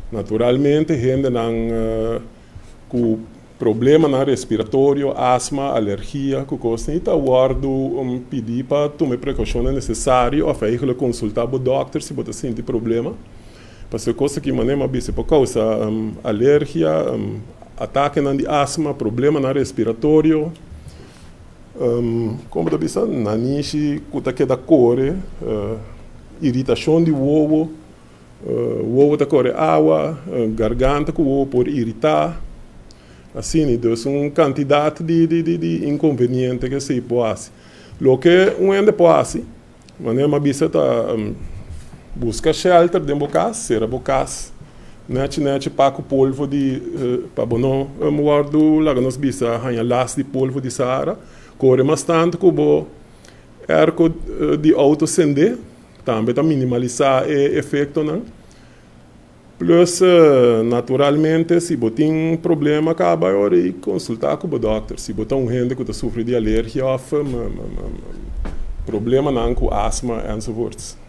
Naturalmente, gente com problema na respiratório, asma, alergia, que coisa, e tá guardo pedir para tomar precauções necessárias, ou eigenlijk consultar o doctor se você sente problema. Para ser coisa que maneira bise por causa alergia, ataque na asma, problema na respiratório, como da bisa, nanishi, kuta que da core, irritação de ovo, ovo da core água, garganta que o ovo pode irritar. Assim, então, uma quantidade de inconvenientes que se pode fazer. O que um ende pode fazer, maneira bisa tá busca shelter dentro da casa, será a casa, net paco polvo de para bono guardo lá nos bisa hanha las de polvo de Sahara, corre bastante como erco de autocender, também tá minimalizar o efeito não. Plus, naturalmente, se você tem um problema, acaba de consultar com o doctor. Se você tem gente que sofre de alergia, problema não com asma, enzovoorts.